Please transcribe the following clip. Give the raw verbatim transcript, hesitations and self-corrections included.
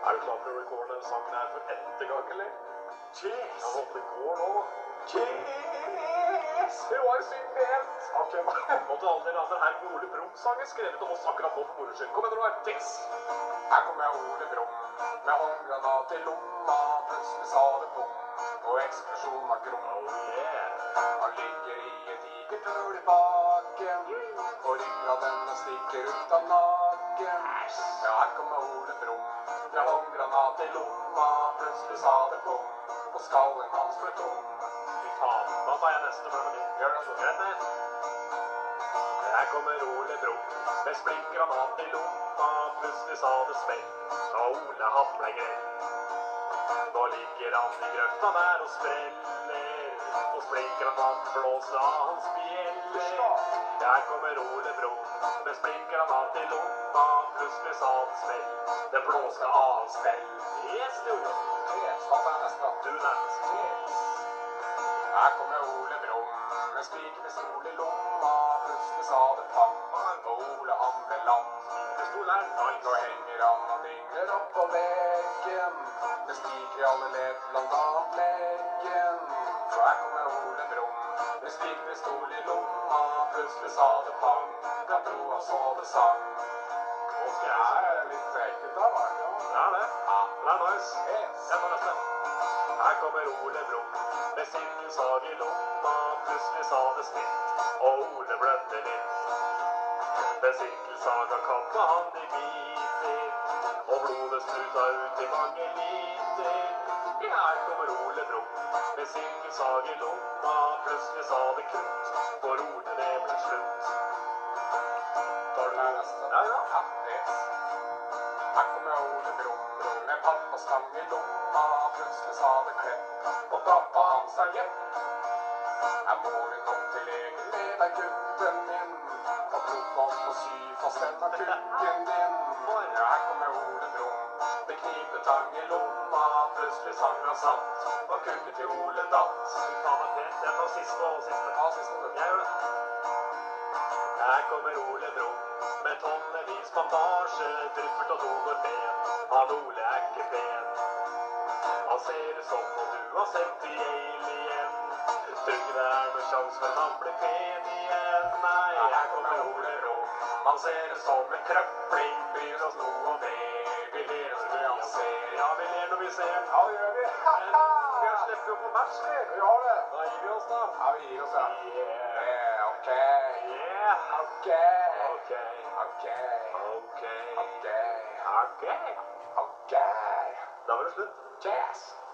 Er du klar for å recorde den sangen her for ette gang, eller? Jeez! Jeg håper det går nå. Jeez! Det var sykt pent! Ok, måtte aldri andre her med Ole Brumm-sangen skrevet om oss akkurat nå for moro skyld. Kom igjen, Roar. Jeez! Her kommer Ole Brumm med håndgranat i lomma. Plutselig sa det bom, og eksplosjon av grom. Oh yeah! Han ligger i et tigertøl i baken, og ryggraden stikker ut av naken. Ja, her kommer Ole Brumm med håndgranat i lomma. Plutselig sa det bom, og skallen hans ble tom. Fy faen, da tar jeg neste for meg. Gjør det så. Greit med. Her kommer Ole Brumm med splinkgranat i lomma. Plutselig sa det smell, og Ole han ble grell. Nå ligger han i grøfta der og spreller, og splinkgranat blåser av hans bjeller. Her kommer Ole Brumm med splinkgranat i lomma. Plutselig sa det smell, det blåser av hans spill. Yes, du! Yes, hva er neste? Du nett. Yes. Her kommer Ole Brumm med spikerpistol i lomma. Plutselig sa det pang, og Ole han ble lam. Pistol er Nå nice. henger han og dingler opp på veggen, med spiker i alle ledd, blant annet leggen. Så her kommer Ole Brumm med spikerpistol i lomma. Plutselig sa det pang, da tro han så det sang. Nå skal Det jeg er litt ekkelt da, var det ikke? Det er det. Ja. Det er nice. Yes. Jeg tar neste. Her kommer Ole Brumm med sirkelsag i lomma. Plutselig sa det snitt, og Ole blødde litt. Med sirkelsaga kappa han i biter, og blodet spruta ut i mange liter. Ja, her kommer Ole Brumm med sirkelsag i lomma. Plutselig sa det kutt, for Ole det ble slutt. Tar du med neste? Ja, ja. Ja, yes. Her kommer Ole Brumm med pappastang i lomma. Plutselig sa det klepp, og pappa han sa hjepp. Her må vi nok til legen med deg, gutten min, og prøve oss på sy fast denne kukken din. Ja, her kommer Ole Brumm med knipetang i lomma. Plutselig sang han satt, og kukken til Ole datt. Fy faen, det er pent. Jeg tar siste og siste. Ta siste du. Jeg gjør det. Her kommer Ole Brumm med tonnevis bandasje, dryppert og dog og ben. Han Ole er ikke pen. Han ser ut som om du har sett i Alien. Tror ikke det er noe sjans for han blir pen igjen. Nei, her kommer Ole Brumm. Han ser ut som en krøpling, bryr oss noe om det. Vi ler oss når vi ser. Ja, vi ler når vi ser. Ja, det gjør vi. Men vi har slipper jo på match, eller? Vi har det. Da gir vi oss da. Ja, vi gir oss, ja. Yeah. Yeah, ok. Yeah. Ok. Ok. Ok. Ok. Ok. Ok. Ok. Da var det slutt. Yes.